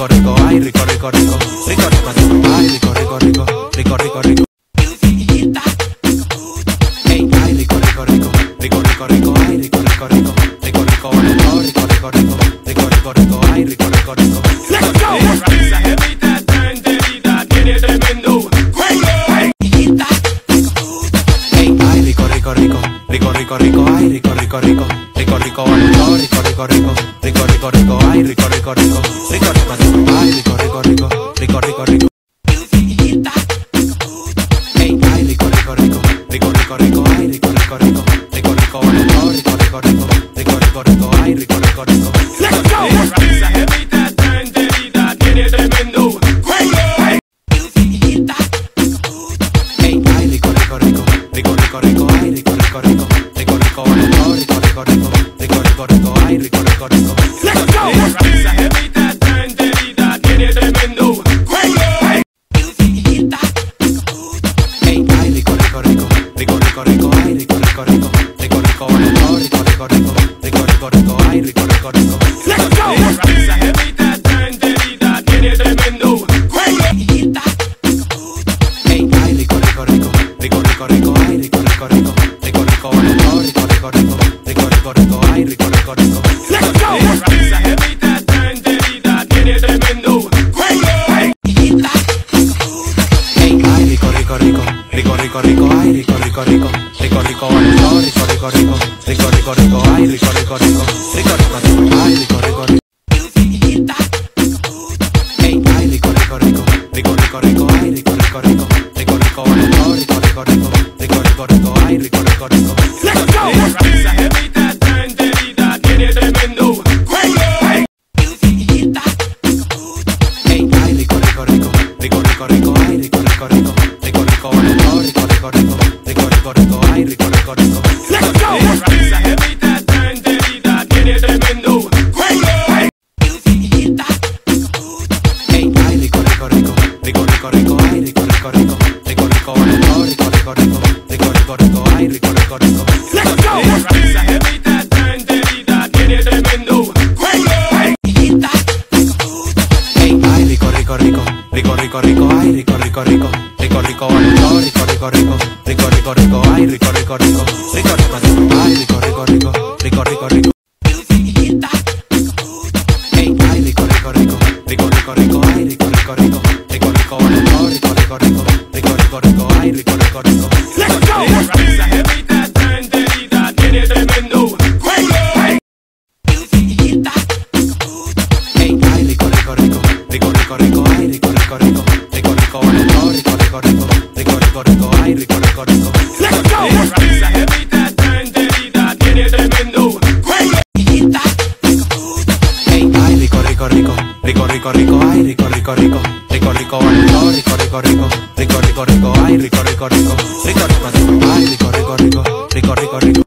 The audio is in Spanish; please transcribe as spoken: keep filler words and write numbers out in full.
rico, rico, ay, rico, rico, rico, rico, rico, rico, ay, rico, rico, rico, rico, rico, rico. Hey, ay, rico, rico, rico, rico, rico, rico, ay, rico, rico, rico, rico, rico, rico, rico, rico, rico, rico, rico, rico, ay, rico, rico, rico. Let's go. Esa jevita está enterita, tiene tremendo culo. Hey, ay, rico, rico, rico, rico, rico, rico, ay, rico, rico, rico, rico, rico, rico, rico, rico, rico, rico, rico, rico, ay, rico, rico, rico, rico, rico, rico, ay, rico, rico, rico, rico, rico, rico. Hey, ay, rico, rico, rico, rico, rico, rico, ay, rico, rico, rico, rico, rico, rico, rico, rico, rico, rico, rico, rico, ay, rico, rico, rico. Let's go. Esa jevita está enterita, tiene tremendo culo. Hey, ay, rico, rico, rico, rico, rico, rico, ay, rico, rico, rico, rico, rico, rico, rico, rico, rico, rico, rico, rico, ay, rico, rico, rico. Let's go. Esa jevita está enterita, tiene tremendo culo. Hey, ay, rico, rico, rico, rico, rico, rico, ay, rico, rico, rico, rico, rico, rico, rico, rico, rico, rico, rico, ay, rico, rico, rico. Let's go. Esa jevita está enterita, tiene tremendo culo. Hey, ay, rico, rico, rico, rico, rico, rico, ay, rico, rico, rico, rico, rico, rico, rico, rico, rico, rico, rico, ay, rico, rico, rico. Let's go. Esa jevita está enterita, tiene tremendo culo. Hey, ay, rico, rico, rico, rico, rico, rico, ay, rico, rico, rico, rico, rico, rico, rico, rico, rico, rico, rico, rico, ay, rico, rico, rico, rico, rico, rico, ay, rico, rico, rico. Hey, ay, rico, rico, rico, rico, rico, rico, ay, rico, rico, rico, rico, rico, rico, rico, rico, rico, rico, rico, ay, rico, rico, rico. Let's go. Esa jevita está enterita, tiene tremendo culo. Hey, ay, rico, rico, rico, rico, rico, rico, ay, rico, rico, rico, rico, rico, rico, rico, rico, rico, rico, rico, ay, rico, rico, rico. Let's go. Esa jevita está enterita, tiene tremendo culo. Hey, ay, rico, rico, rico, rico, rico, rico, ay, rico, rico, rico, rico, rico, rico, rico, rico, rico, rico, rico, ay, rico, rico, rico. Let's go. Esa jevita está enterita, tiene tremendo culo. Hey, ay, rico, rico, rico, rico, rico, rico, ay, rico, rico, rico, rico, rico, rico, rico, rico, rico, rico, rico, rico, ay, rico, rico, rico, rico, rico, rico, ay, rico, rico, rico, rico, rico, rico. Hey, ay, rico, rico, rico, rico, rico, rico, ay, rico, rico, rico, rico, rico, rico, rico, rico, rico, rico, rico, ay, rico, rico, rico. Let's go. Esa jevita está enterita, tiene tremendo culo. Hey, ay, rico, rico, rico, rico, rico, rico, ay, rico, rico, rico, rico, rico, rico, rico, rico, rico, rico, rico, ay, rico, rico, rico. Let's go. Esa jevita está enterita, tiene tremendo culo. Hey, ay, rico, rico, rico, rico, rico, rico, ay, rico, rico, rico, rico, rico, rico, rico, rico, rico, rico, rico, rico, ay, rico, rico, rico, rico, rico, rico, ay, rico, rico, rico, rico, rico, rico.